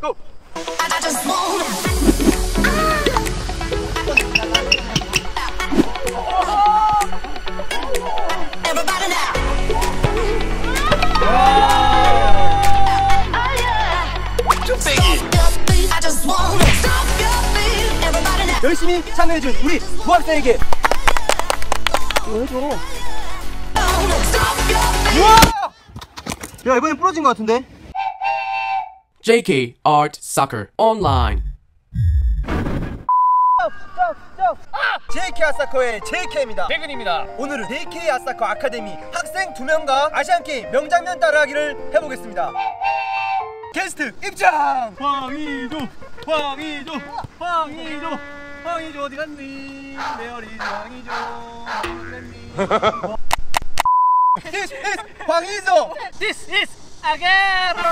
고! 열심히 참여해준 우리 부학생에게 이거 해줘. 우와! 야, 이번엔 부러진 것 같은데? JK Art Soccer Online. JK 아사커의 JK입니다. 백은입니다. 오늘은 JK 아사커 아카데미 학생 2명과 아시안게임 명장면 따라하기를 해보겠습니다. 게스트 입장! 황희조! 황희조! 황희조! 황희조 어디 갔니? 내 어린 황희조 어디 갔니? This is 황희조! This is 아게로.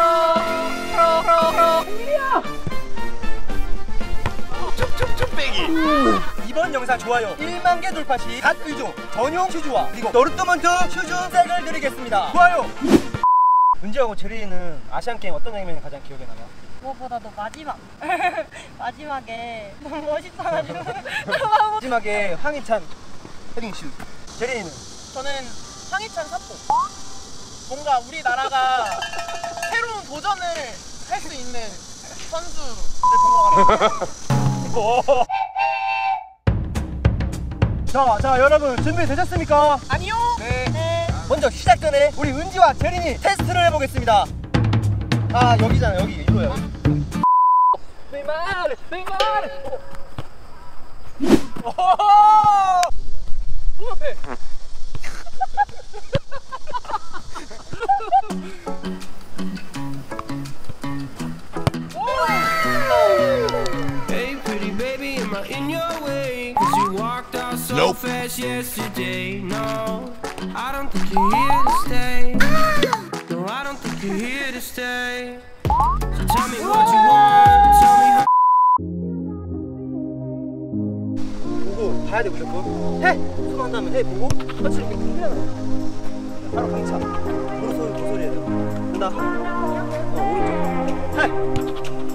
쭉쭉쭉배기. 이번 영상 좋아요 1만 개 돌파 시 갓 의조 전용 슈즈와 그리고 너르트먼트 슈즈색을 드리겠습니다. 좋아요. 은지하고 제리는 아시안게임 어떤 장면이 가장 기억에 남아? 무엇보다도 마지막 마지막에 너무 멋있어가지고 마지막에 황희찬 헤딩슛. 제리는? 저는 황희찬 사포. 뭔가 우리나라가 새로운 도전을 할 수 있는 선수를 본 것 같아요. 자 여러분 준비되셨습니까? 아니요. 네. 먼저 시작 전에 우리 은지와 제린이 테스트를 해보겠습니다. 아 여기잖아 여기 이거야. 네이마르. 앞에. Hey pretty baby, am I in your way? Cause you walked out so fast yesterday. No, I don't think you're here to stay. No, I don't think you're here to stay. So tell me what you want, tell me how. 보고 봐야 돼 무조건. 해! 손 한 다음에 해 보고 터치 이렇게 흔들어. 바로 강차. 오른손 두 소리 해야 돼. 간다. 오른쪽. 해!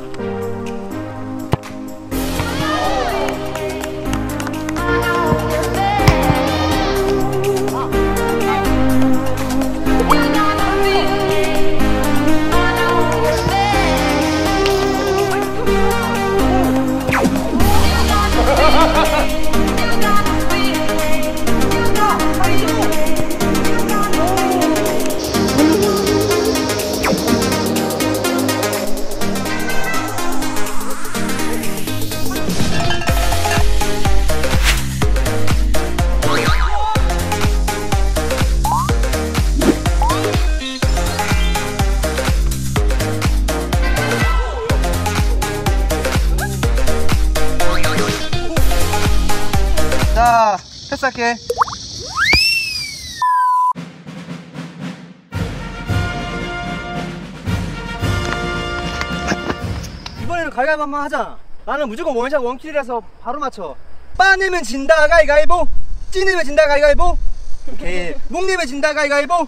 자, 패스할게. 이번에는 가위바위보 한번 하자. 나는 무조건 원샷 원킬이라서 바로 맞춰. 빠내면 진다 가위바위보, 찌내면 진다 가위바위보, 오케이. 묵내면 진다 가위바위보,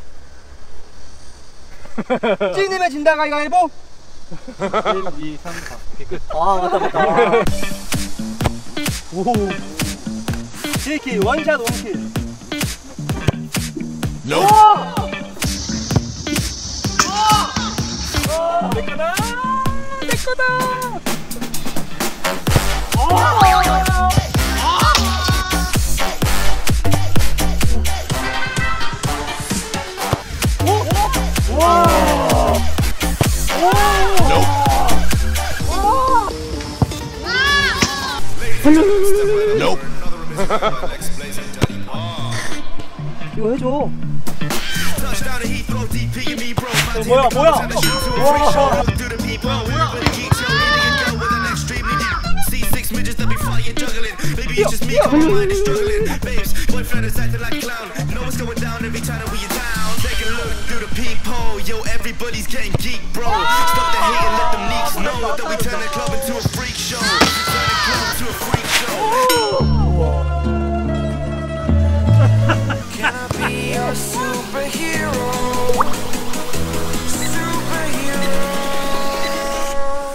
찌내면 진다 가위바위보. 1, 2, 3, 4 오케이 끝. 아 맞다. 오 JK 원샷 원킬. 내거다. 이거 해줘. 뭐야? Everybody's getting geek, bro. Stop the hate and let them leaks know that we turn the club into a freak show. Turn the club into a freak show. Can I be your superhero? Superhero.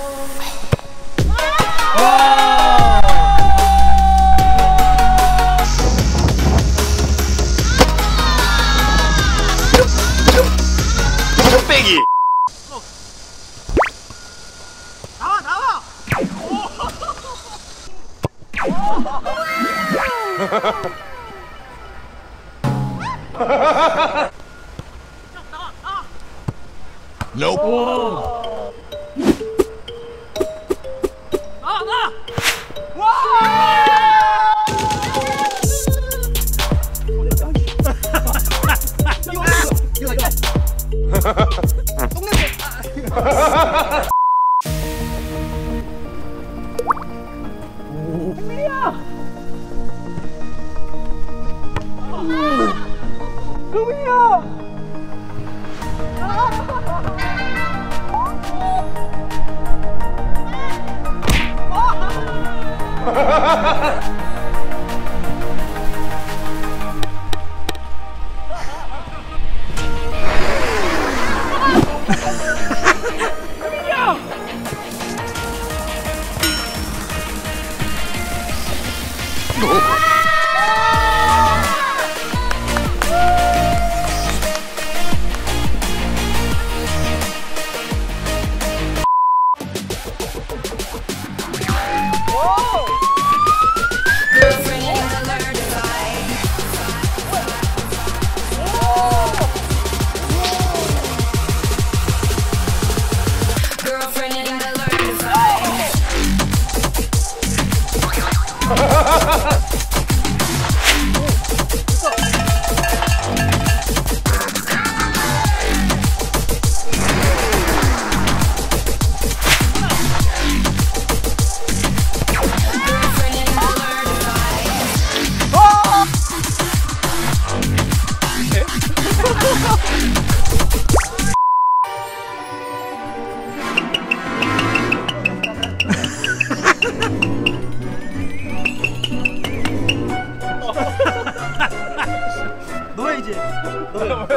너야 이제. 너야.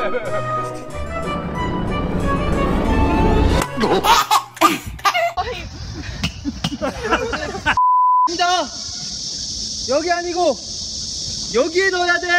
입니다. 여기 아니고 여기에 넣어야 돼.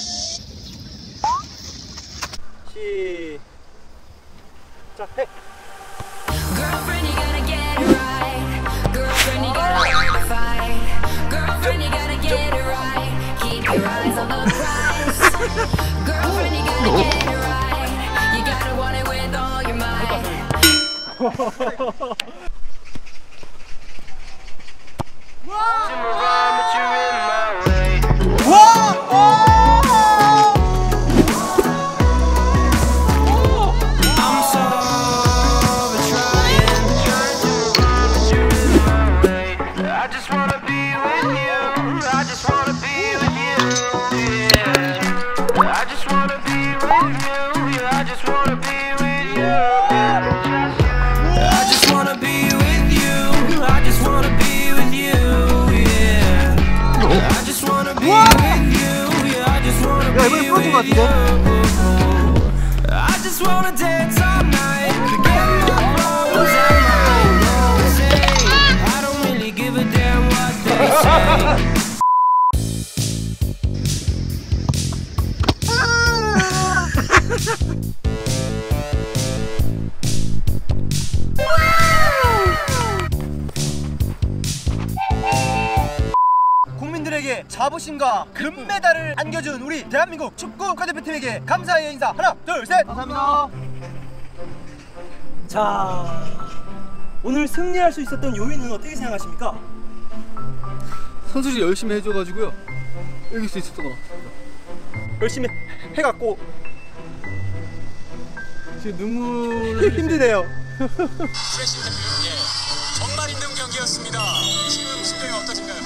시작. 해. Girlfriend, you gotta get it right. Girlfriend, you gotta learn to fight. Girlfriend, you gotta get it right. Keep your eyes on the prize. Girlfriend, you gotta get it right. You gotta want it with all your might. I'm so over trying to run but you're in my way. I just wanna be with you. I just wanna be with you. Yeah. I just wanna be with you. Yeah, I just wanna be with you. I just wanna be with you. I just wanna be with you. Yeah. I just wanna be with you. Yeah, I just wanna be with you. I just wanna dance all night, forget my problems and my own say. I don't really give a damn what they say. 국민들에게 자부심과 금메달을 안겨준 우리 대한민국 축구 국가대표팀에게 감사의 인사. 하나, 둘, 셋. 감사합니다. 자, 오늘 승리할 수 있었던 요인은 어떻게 생각하십니까? 선수들이 열심히 해줘가지고요. 이길 수 있었던 것 같습니다. 열심히 해갖고 지금 눈물 힘드네요. 프레시 인터뷰, 정말 힘든 경기였습니다. 지금 심정이 어떠신가요?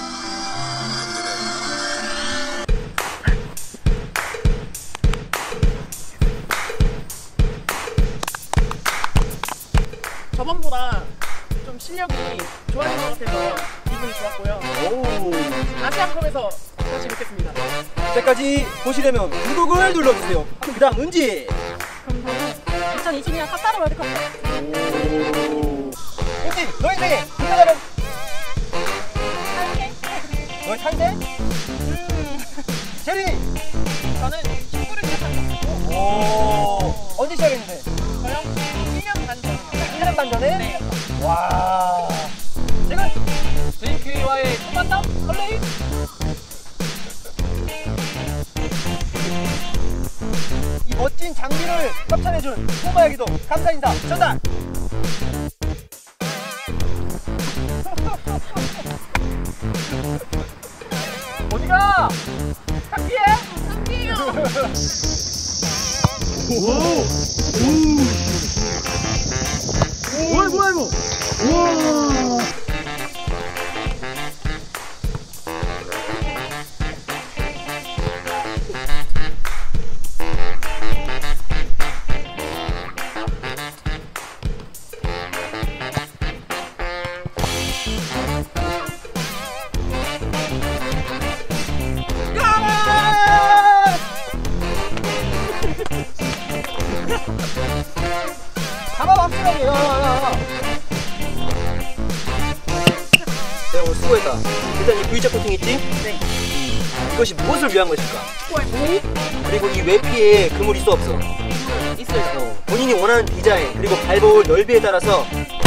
저번보다 좀 실력이 좋아진 것 같아서 기분이 좋았고요. 아시안컵에서 다시 뵙겠습니다. 그때까지 보시려면 구독을 눌러주세요. 그 다음 은지. 그럼 저는 2022년 카타르 월드컵 은지, 너의 생애 금메달은? 함께 너의 상대? 제리. 저는 축구를 시작한 오. 언제 시작했는데? 저요? 1년 반 전이요. 1년 반 전에? 네. 와. 지금 JK와의 첫 만남? 설레임. 이 멋진 장비를 협찬해준 포마야기도 감사 인사 전달. 어디가? 상기해. 상기해요. 뭐야 이거? 우와. 잡아 확실하게. 내가 오늘 수고했다. 일단 이 V자 코팅 있지? 네. 이것이 무엇을 위한 것일까? 뭐? 그리고 이 외피에 그물 있어 없어? 있어요. 본인이 원하는 디자인 그리고 밟아올 넓이에 따라서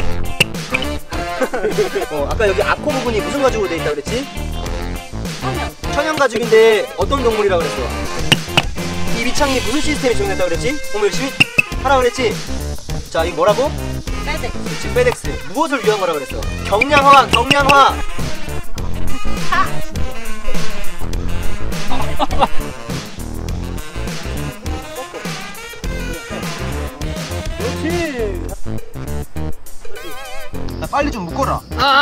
아까 여기 아코 부분이 무슨 가죽으로 돼 있다 그랬지? 천연 가죽인데 어떤 동물이라 그랬어? 이 밑창이 무슨 시스템이 적용됐다 그랬지? 공부 열심히 하라 그랬지? 자 이거 뭐라고? 빼덱스. 그렇지 페덱스. 무엇을 위한 거라 그랬어? 경량화 경량화. 그렇지. 나 빨리 좀 묶어라.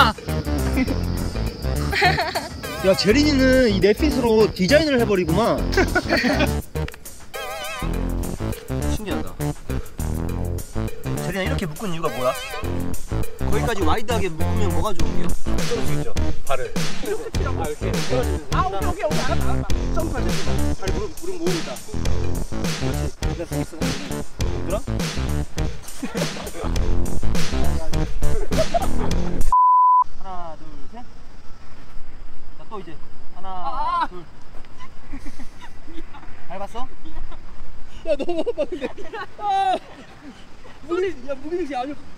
야 제린이는 이 넷핏으로 디자인을 해버리구만. 신기하다. 제린아 이렇게 묶은 이유가 뭐야? 거기까지 와이드하게 묶으면 뭐가 좋은데요? 쏠 수 있죠. 발을. 아, 오케이. 알았다. 점프할 때. 발 무릎 모으겠다. 그렇지. 됐어. 얘들아? 하나 둘 셋. 자 또 이제 하나 둘. 밟았어? 야 너무 아파 근데. 무게중심 아주